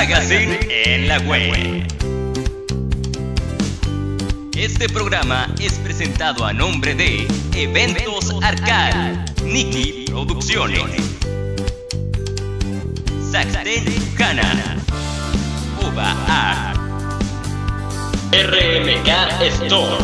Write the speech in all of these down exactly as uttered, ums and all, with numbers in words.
Magazine en la web. Este programa es presentado a nombre de Eventos Arcal, Niki Producciones, Saxten Buchanan, Oba Art, R M K Store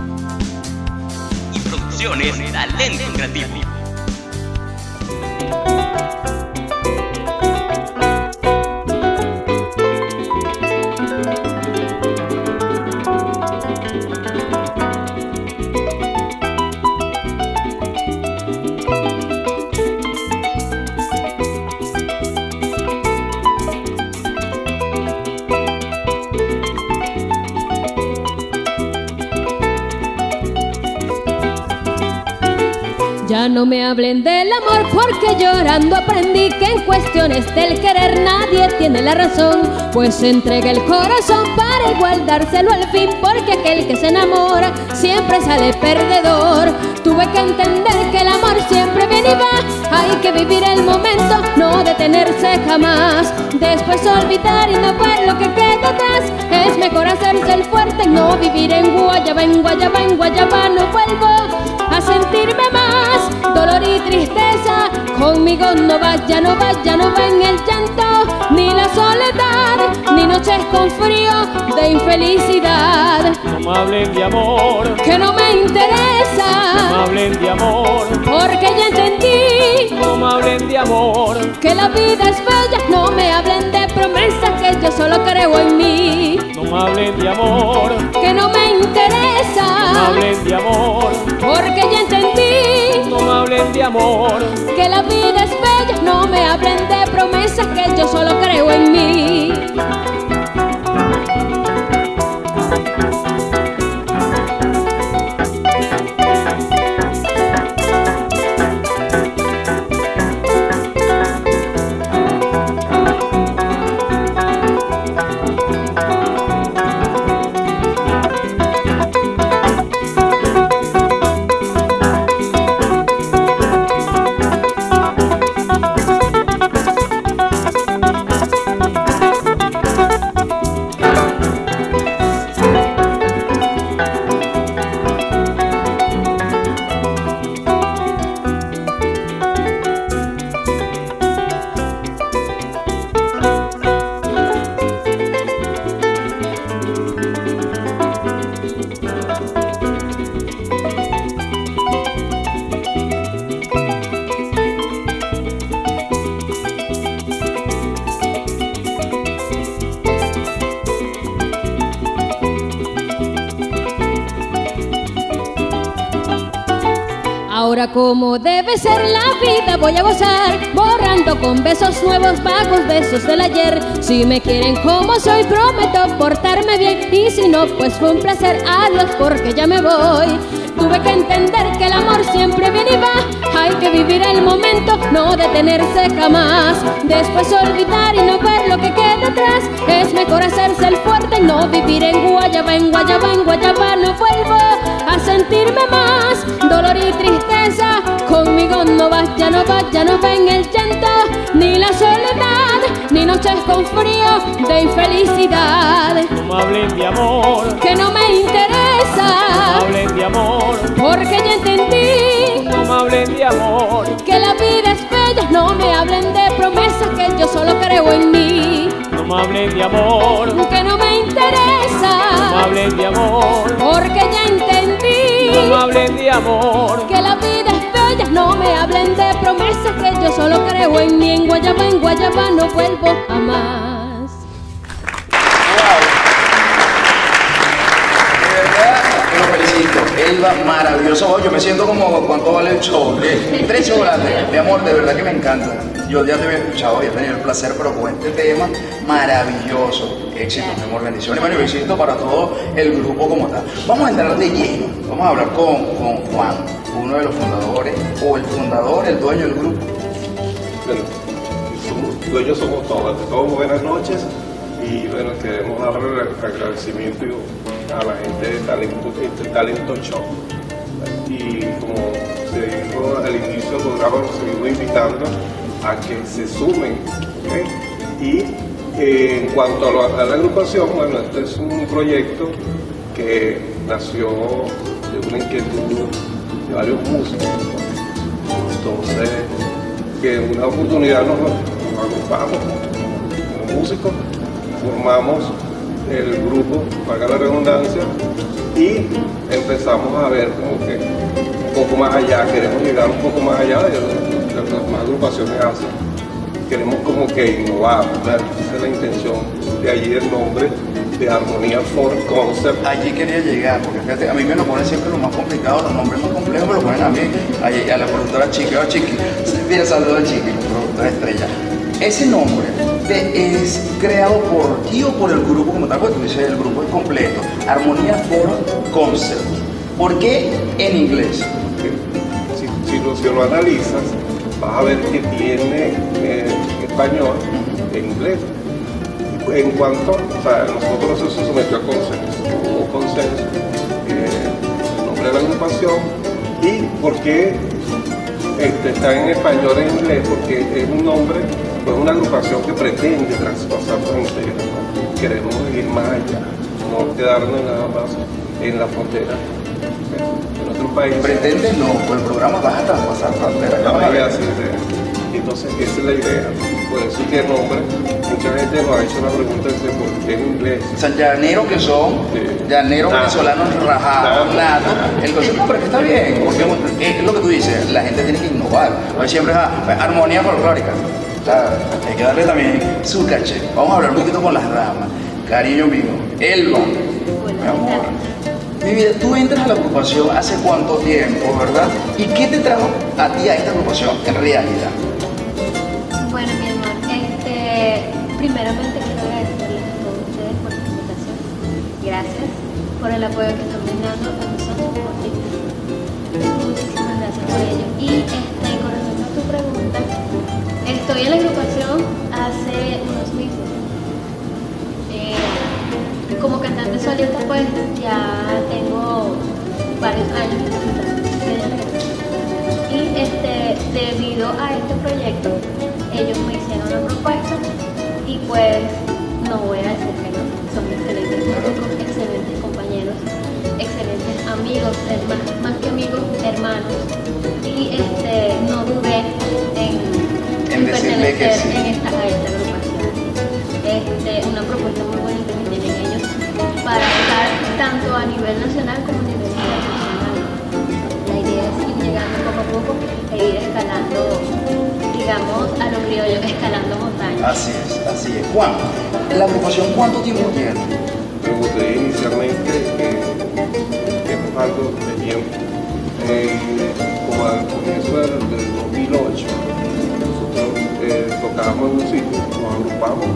y Producciones Talento Creativo. Ya no me hablen del amor porque llorando aprendí que en cuestiones del querer nadie tiene la razón, pues se entrega el corazón para igual dárselo al fin, porque aquel que se enamora siempre sale perdedor. Tuve que entender que el amor siempre viene y va, hay que vivir el momento, no detenerse jamás. Después olvidar y no ver lo que queda atrás, es mejor hacerse el fuerte y no vivir en guayaba, en guayaba, en guayaba. No vuelvo a sentirme más dolor y tristeza, conmigo no va, ya no va, ya no va en el llanto, ni la soledad, ni noches con frío de infelicidad. No me hablen de amor, que no me interesa. No me hablen de amor, porque ya entendí. No me hablen de amor, que la vida es bella. No me hablen de promesas, que yo solo creo en mí. No me hablen de amor, que no me interesa. No me hablen de amor, porque ya entendí. No me hablen de amor, que la vida es bella. No me hablen de promesas, que yo solo creo en mí. Ahora como debe ser la vida voy a gozar, borrando con besos nuevos vagos besos del ayer. Si me quieren como soy prometo portarme bien, y si no pues fue un placer, adiós porque ya me voy. Tuve que entender que el amor siempre viene y va, hay que vivir el momento, no detenerse jamás. Después olvidar y no ver lo que queda atrás, es mejor hacerse el fuerte y no vivir en guayaba, en guayaba, en guayaba. No vuelvo a sentirme más dolor y tristeza, conmigo no va, ya no va, ya no va en el llanto, ni la soledad, ni noches con frío de infelicidad. No me hablen de amor, que no me interesa. No me hablen de amor, porque ya entendí. No me hablen de amor, que la vida es bella. No me hablen de promesas, que yo solo creo en mí. No me hablen de amor, que no me interesa. No me hablen de amor, porque ya entendí. No me hablen de amor, que la vida es bella. No me hablen de promesas, que yo solo creo en mí. En guayaba, en guayaba no vuelvo jamás. Elba, maravilloso. Yo me siento como cuánto vale el show. ¿Eh? Tres chocolates. Mi amor, de verdad que me encanta. Yo ya te había escuchado, había tenido el placer, pero con este tema maravilloso. Éxito, mi amor, bendiciones. Bueno, y besito para todo el grupo como tal. Vamos a entrar de lleno. Vamos a hablar con, con Juan, uno de los fundadores, o el fundador, el dueño del grupo. Bueno, somos, dueños somos todos. Ante todo, buenas noches. Y bueno, queremos darle agradecimiento a la gente de Talento, de Talento Show. Y como se dijo al inicio del programa, nos seguimos invitando a que se sumen, ¿okay? y Eh, en cuanto a, lo, a la agrupación, bueno, este es un proyecto que nació de una inquietud de varios músicos. Entonces, que en una oportunidad nos, nos agrupamos como músicos, formamos el grupo, valga la redundancia, y empezamos a ver como que un poco más allá, queremos llegar un poco más allá de lo que las demás agrupaciones hacen. Queremos como que innovar, ¿verdad? Esa es la intención, de allí el nombre de Armonía for Concept. Allí quería llegar, porque fíjate, a mí me lo ponen siempre lo más complicado, los nombres más complejos me lo ponen a mí, a, a la productora Chiqui, o Chiqui, bien saludo a Chiqui, la productora estrella. Ese nombre te, es creado por ti o por el grupo como tal, porque tú dices el grupo es completo, Armonía for Concept. ¿Por qué en inglés? Si, si, lo, si lo analizas, vas a ver que tiene eh, español e inglés. En cuanto, o sea, nosotros eso se sometió a consenso, hubo consenso, eh, el nombre de la agrupación y por qué este, está en español e inglés, porque es un nombre, pues una agrupación que pretende traspasar fronteras, ¿no? Queremos ir más allá, no quedarnos nada más en la frontera de nuestro país. Pretende no, pues el programa vas a traspasar fronteras. No, no, así es. Entonces esa es la idea, por eso que el nombre, mucha gente nos ha hecho la pregunta de por qué en inglés. O sea, llaneros que son, Sí. llaneros Nato. venezolanos rajados, Nato. natos. El concepto, pero que está bien, porque es lo que tú dices, la gente tiene que innovar. No es siempre ah, armonía folclórica. O sea, hay que darle también su caché. Vamos a hablar un poquito con las ramas. Cariño mío, Elba, mi amor. Mi vida, tú entras a la agrupación hace cuánto tiempo, ¿verdad? ¿Y qué te trajo a ti a esta agrupación en realidad? Bueno, mi amor, este, primeramente quiero agradecerles a todos ustedes por la invitación. Gracias por el apoyo que están brindando a nosotros por TikTok. Muchísimas gracias por ello. Y este, con respecto a tu pregunta, estoy en la agrupación hace unos meses. Eh, como cantante solista, pues ya tengo varios años en la agrupación. Y este, debido a este proyecto, ellos me hicieron una propuesta y pues no voy a decir que no, son excelentes músicos, excelentes compañeros, excelentes amigos, hermanos, más que amigos, hermanos, y este, no dudé en, En decirle que pertenecer sí. en esta, a esta agrupación. Este, una propuesta muy bonita que tienen ellos para estar tanto a nivel nacional como a nivel internacional. La idea es ir llegando poco a poco e ir escalando, digamos, a lo criollo, escalando montañas. Así es, así es. Juan, ¿la agrupación cuánto tiempo tiene? Como te dije inicialmente, eh, es algo de tiempo. Eh, como al comienzo del, del dos mil ocho, nosotros eh, tocábamos en un sitio, nos agrupamos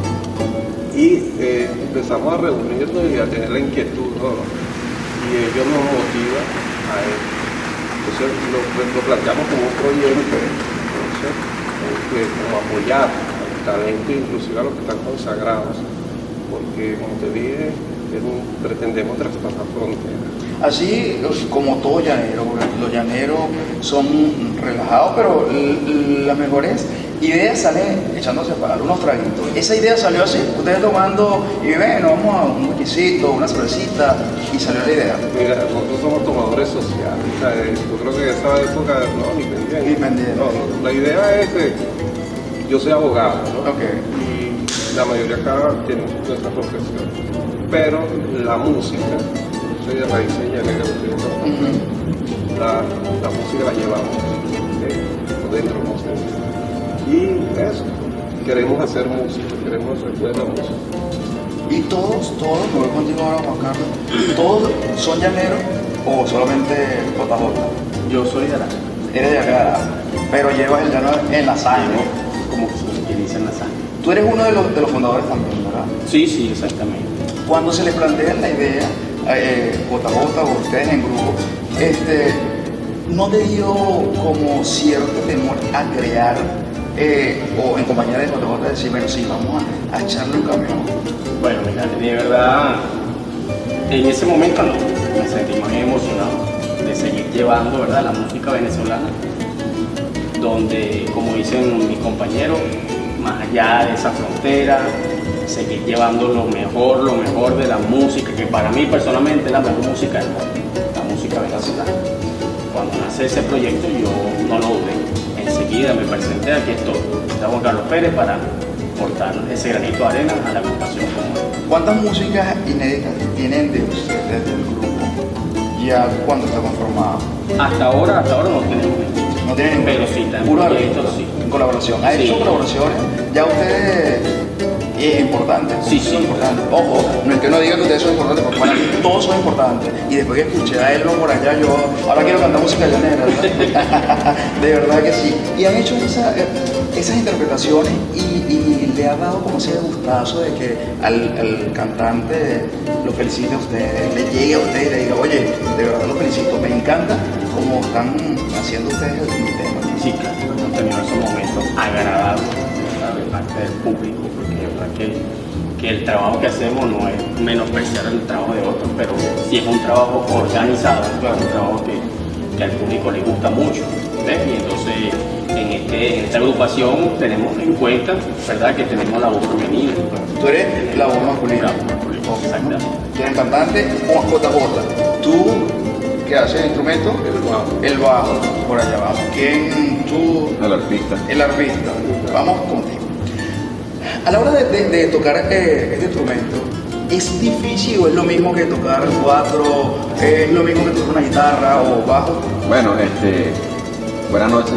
y eh, empezamos a reunirnos y a tener la inquietud, ¿no? Y ellos nos motivan a eso. Entonces lo, lo planteamos como un proyecto, entonces, eh, como apoyar al talento, inclusive a los que están consagrados, porque como te dije, es un- pretendemos traspasar fronteras. Así como todo llanero, porque los llaneros son relajados, pero l- las mejores ideas salen echándose para unos traguitos. Esa idea salió así, ustedes tomando y bueno, vamos a un whiskycito, una cervecita, y salió la idea. Mira, nosotros somos tomadores sociales, o sea, eh, yo creo que en esa época, no, ni pendiente. Ni pendiente. No, no, la idea es que yo soy abogado, ¿no? Ok. Y la mayoría acá tiene nuestra profesión, pero la música, yo soy de raíces llaneras, ustedes no, Ujú. la, la música la llevamos eh, por dentro, no sé. Y eso, queremos hacer música, queremos hacer buena música. Y todos, todos, me voy contigo ahora, Juan Carlos, ¿todos son llaneros o solamente J J? Yo soy de Aragua, Eres de acá, pero llevas el llano en la sangre. como quien dice en la sangre. Tú eres uno de los, de los fundadores también, ¿verdad? Sí, sí, exactamente. Cuando se les plantea la idea, eh, J J o ustedes en grupo, este, ¿no te dio como cierto temor a crear eh, o en compañía de J J decir, bueno, sí, vamos a, a echarle un camión? Bueno, mira, de verdad, en ese momento no, me sentí muy emocionado de seguir llevando, ¿verdad?, la música venezolana, donde, como dicen mis compañeros, más allá de esa frontera, seguir llevando lo mejor, lo mejor de la música, que para mí personalmente es la mejor música del mundo, la música venezolana. Cuando nace ese proyecto yo no lo dudé, enseguida me presenté, aquí estoy, está Juan Carlos Pérez para aportar ese granito de arena a la agrupación común. ¿Cuántas músicas inéditas tienen de ustedes del grupo? ¿Ya cuándo está conformado? Hasta ahora, hasta ahora no tenemos. No tienen, pero sí, está en puro proyectos, sí. En colaboración. ¿Ha Sí. hecho colaboraciones? Ya ustedes es importante. Sí, sí. Son importantes. Ojo, no es que no diga que ustedes son importantes, porque para mí todos son importantes. Y después que escuché a Elba por allá, yo ahora quiero cantar música llanera, ¿verdad? De verdad que sí. Y han hecho esa, esas interpretaciones y, y le ha dado como ese gustazo de que al, al cantante lo felicite a ustedes, le llegue a ustedes y le diga, oye, de verdad lo felicito, me encanta como están haciendo ustedes el tema. Sí, claro, hemos tenido esos momentos agradables, ¿verdad?, de parte del público, porque es verdad que, que el trabajo que hacemos no es menospreciar el trabajo de otros, pero sí es un trabajo organizado, es un trabajo que, que al público le gusta mucho, ¿ves? Y entonces en, este, en esta agrupación tenemos en cuenta, ¿verdad?, que tenemos la voz femenina. Tú eres la voz masculina. La voz masculina, exactamente. Tú eres cantante, Juan J J. Tú, ¿qué haces el instrumento? El bajo. El bajo, por allá abajo. ¿Quién tú? El artista. El artista. Vamos contigo. A la hora de, de, de tocar eh, este instrumento, ¿es difícil o es lo mismo que tocar cuatro? ¿Es lo mismo que tocar una guitarra o bajo? Bueno, este, buenas noches.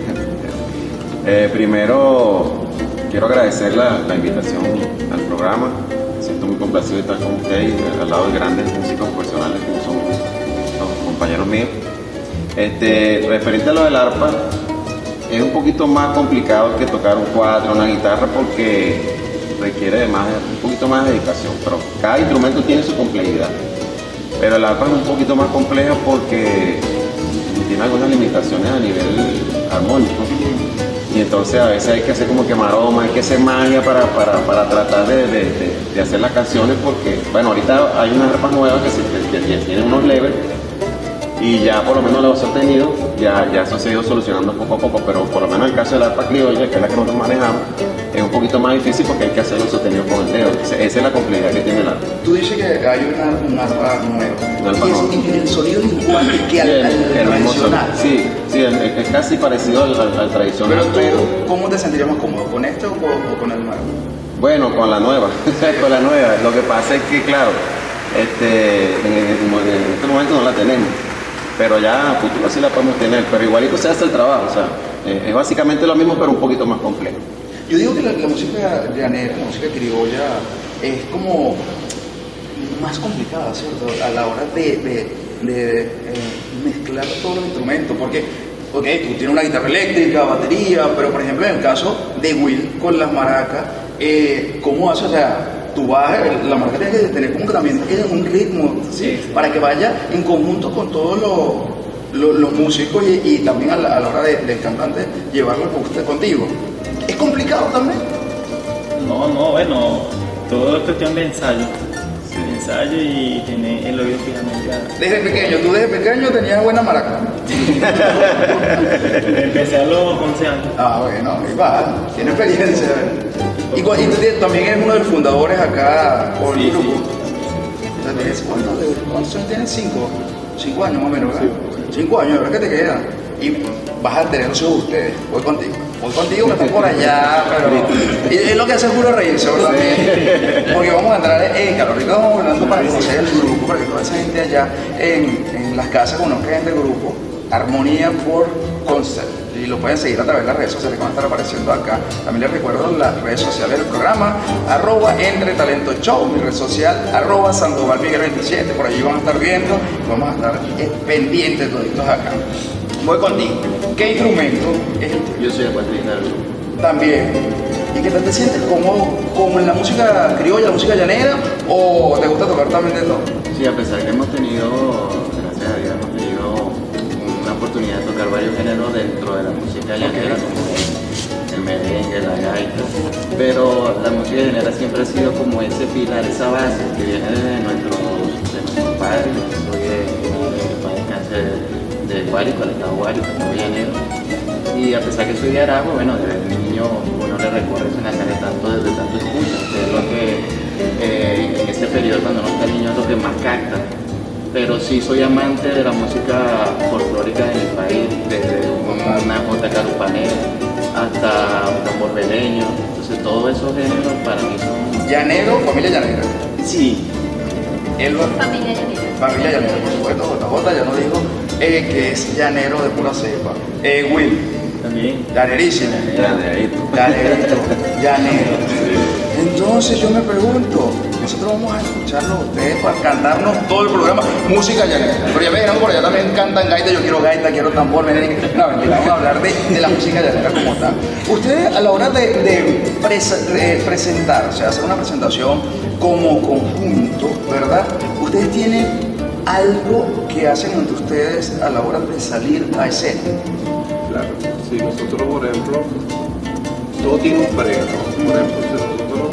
Eh, primero, quiero agradecer la, la invitación al programa. Me siento muy complacido de estar con ustedes al lado de grandes músicos profesionales como son los compañeros míos. Este, referente a lo del arpa, es un poquito más complicado que tocar un cuatro, una guitarra, porque requiere de más, un poquito más de dedicación, pero cada instrumento tiene su complejidad. Pero el arpa es un poquito más compleja porque tiene algunas limitaciones a nivel armónico. Y entonces a veces hay que hacer como que maroma, hay que hacer magia para, para, para tratar de, de, de, de hacer las canciones, porque, bueno, ahorita hay unas arpas nuevas que, se, que, que tienen unos levels y ya por lo menos lo he sostenido, ya, ya eso se ha ido solucionando poco a poco, pero por lo menos en el caso del arpa criolla, que es la que nosotros manejamos, es un poquito más difícil porque hay que hacerlo sostenido con el dedo. Esa es la complejidad que tiene el arpa. Tú dices que hay una, un arpa nuevo. Un arpa y nuevo. es, y el sonido es igual que al, Sí, el- al el mismo tradicional. sonido. Sí, sí, es, es casi parecido al, al, al tradicional. Pero tú, ¿cómo te sentirías más cómodo? ¿Con este o con, o con el nuevo? Bueno, con la nueva, con la nueva. Lo que pasa es que, claro, este, en, en- en este momento no la tenemos, pero ya a futuro sí la podemos tener, pero igualito se hace el trabajo, o sea, eh, es básicamente lo mismo, pero un poquito más complejo. Yo digo que la, la música llanera, la música criolla, es como más complicada, ¿cierto? A la hora de, de, de, eh, mezclar todos los instrumentos, porque, ok, tú tienes una guitarra eléctrica, batería, pero por ejemplo en el caso de Will con las maracas, eh, ¿cómo haces? O sea, tú vas, la maraca tiene que tener como que también tiene un ritmo, ¿sí? Para que vaya en conjunto con todos los, los, los músicos y, y también a la, a la hora de- del cantante llevarlo con usted contigo. ¿Es complicado también? No, no, bueno, todo es cuestión de ensayo. Ensayo y tener el oído fijamente a... Desde pequeño, tú desde pequeño tenías buena maraca. Empecé a los once años. Ah, bueno, ahí va, tiene experiencia. Y, cu- y tú tienes- también eres uno de los fundadores acá por el Sí, grupo. sí. O sea, tienes- ¿cuántos, de- ¿Cuántos años tienes? Cinco. Cinco años más o menos, ¿verdad? Cinco años, ¿verdad que te quedan? Y vas a tener los hijos de ustedes. Voy contigo. Voy contigo que estás por allá, pero. Y es lo que hace puro reírse, ¿verdad? Porque vamos a entrar en calor. Ahorita vamos hablando para conocer el grupo, para que toda esa gente allá en, en las casas conozca gente del grupo. Armonía for Concert. Y lo pueden seguir a través de las redes sociales que van a estar apareciendo acá. También les recuerdo las redes sociales del programa, arroba Entre Talento Show, mi red social, arroba Sandoval Miguel veintisiete. Por allí van a estar viendo y vamos a estar eh, pendientes toditos acá. Voy contigo. ¿Qué instrumento es el tuyo? Yo soy el baterista del grupo. También. ¿Y qué tal te sientes? ¿Como, como en la música criolla, la música llanera? ¿O te gusta tocar también de todo? Sí, a pesar que hemos tenido, gracias a Dios, hemos tenido una oportunidad de tocar varios géneros dentro de la música llanera, como el, el merengue, la gaita, pero la música llanera siempre ha sido como ese pilar, esa base que viene de nuestros, de nuestros padres. Soy de, de, de, de, de de Guárico, el estado Guárico, el estado llanero. Y a pesar que soy de Aragua, bueno, desde niño uno le recorre ese Nazaret tanto desde tanto escucha, que es lo que eh, en ese periodo cuando uno está niño es lo que más capta. Pero sí soy amante de la música folclórica de mi país, desde una jota carupanera hasta un tambor beleño. Entonces todos esos géneros para mí son... ¿Llanero, familia llanera? Sí. Elba. Familia llanera. Familia llanera, por supuesto, J J ya nos dijo eh, que es llanero de pura cepa. Eh, Will. También. Llanerísimo. Llanerito. Llanerito. Llanero. Entonces yo me pregunto, nosotros vamos a escucharlo a ustedes para cantarnos todo el programa, música llanera. Pero ya me dijeron por allá también cantan gaita, yo quiero gaita, quiero tambor, merengue. No, mentira, vamos a hablar de, de la música llanera como tal. Ustedes a la hora de, de, presa, de presentar, o sea, hacer una presentación como conjunto, ¿verdad? Ustedes tienen algo que hacen entre ustedes a la hora de salir a escena. Claro, si nosotros, por ejemplo, todo tiene un freno. Por ejemplo, si nosotros,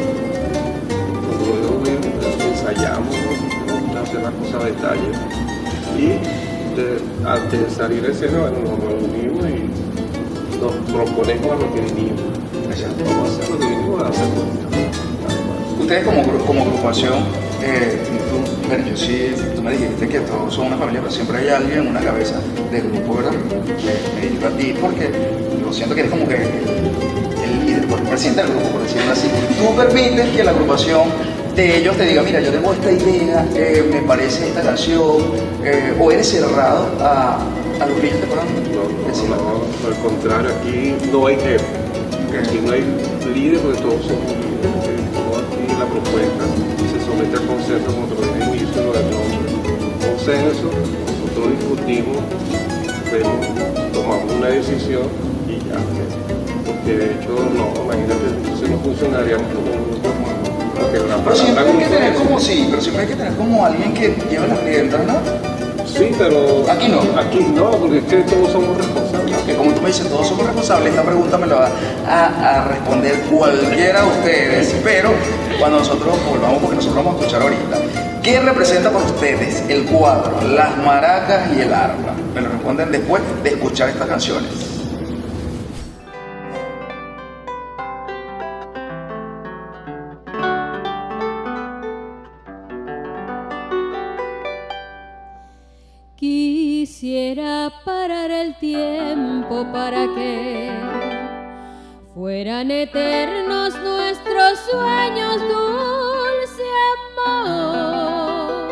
nosotros ensayamos, nos gusta hacer las cosas a detalle. Y de, antes de salir a escena, bueno, nos reunimos y nos proponemos a lo que vinimos. Vamos a hacer lo que vinimos a hacer. Ustedes como, como agrupación, eh, tú, bueno, yo sí, tú me dijiste que todos son una familia, pero siempre hay alguien, una cabeza de grupo, ¿verdad? Me, me digo a ti porque yo siento que eres como que el, el líder, el presidente del grupo, por decirlo así. Tú permites que la agrupación de ellos te diga, mira, yo tengo esta idea, eh, me parece esta canción, eh, o eres cerrado a, a lo que ellos te puedan decir. No, no, no, al contrario, aquí no hay jefe, aquí no hay líder porque todos somos líderes. Aquí la propuesta se somete al consenso, como te lo dije al inicio, del nombre. Consenso, nosotros discutimos, vemos, tomamos una decisión y ya. Porque de hecho, no, imagínate, entonces no funcionaríamos como Pero siempre hay que tener como sí, pero siempre hay que tener como alguien que lleve las riendas, ¿no? Sí, pero... Aquí no. Aquí no, porque es que todos somos responsables. Que como tú me dices, todos somos responsables, esta pregunta me la va a, a responder cualquiera de ustedes, pero cuando nosotros volvamos, porque nosotros vamos a escuchar ahorita, ¿qué representa para ustedes el cuadro, las maracas y el arpa? Me lo responden después de escuchar estas canciones. Quisiera parar el tiempo para que fueran eternos nuestros sueños, dulce amor.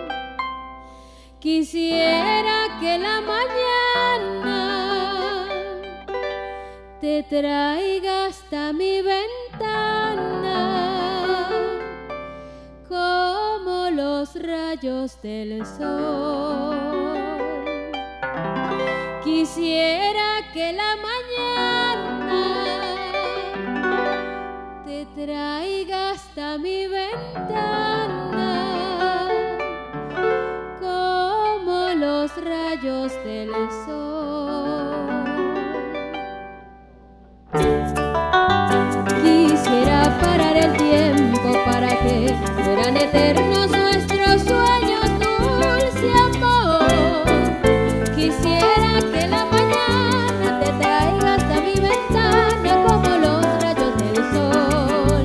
Quisiera que la mañana te traiga hasta mi ventana como los rayos del sol. Quisiera que la mañana te traiga hasta mi ventana como los rayos del sol. Quisiera parar el tiempo para que fueran eternos nuestros sueños, dulce amor. Quisiera que la mañana te traiga hasta mi ventana como los rayos del sol.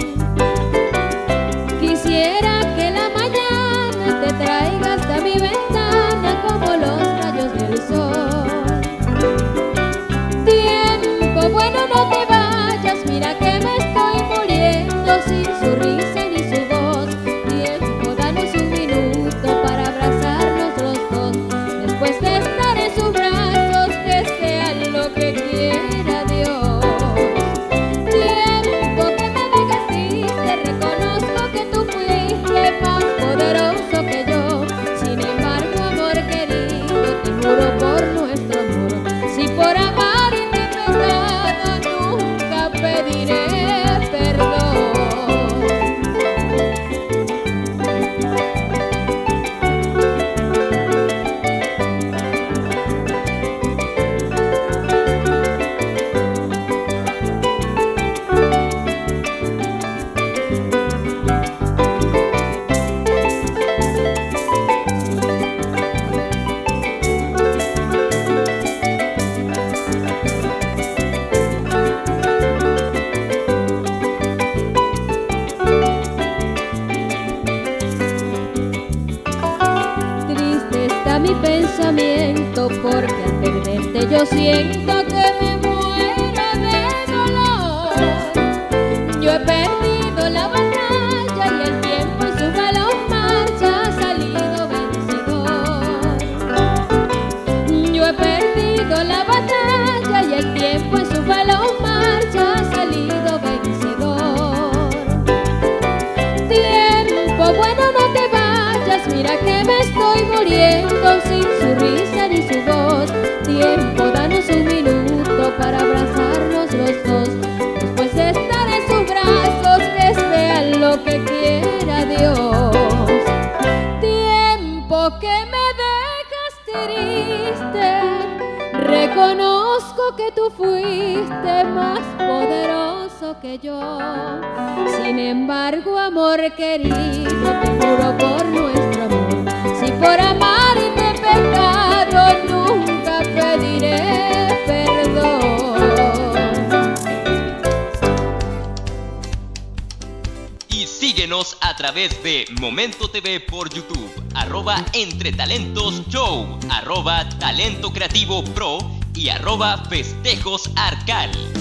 Quisiera que la mañana te traiga hasta mi ventana como los rayos del sol. Tiempo bueno, no te vayas, mira que me estoy muriendo sin su risa ni su voz. Tiempo, danos un minuto para abrazarnos los dos. Después de estar en sus brazos, que sea lo que quiera Dios. Tiempo que me dejas triste, reconozco que tú fuiste más poderoso que yo. Sin embargo, mi pensamiento, porque al perderte yo siento que me muero de dolor. Yo he perdido la batalla y el tiempo en su veloz marcha ha salido vencedor. Yo he perdido la batalla y el tiempo en su veloz marcha ha salido vencedor. Tiempo bueno, no te vayas, mira que me estoy muriendo sin su risa ni su voz. Tiempo, danos un minuto para abrazarnos los dos, después estar en sus brazos, que sea lo que quiera Dios. Tiempo que me dejas triste, reconozco que tú fuiste más poderoso que yo. Sin embargo, amor querido, te juro por nuestro amor, si por amarte he pecado, nunca pediré perdón. Y síguenos a través de Momento T V por YouTube, arroba Entre Talentos Show, arroba Talento Creativo Pro y arroba Festejos Arcal.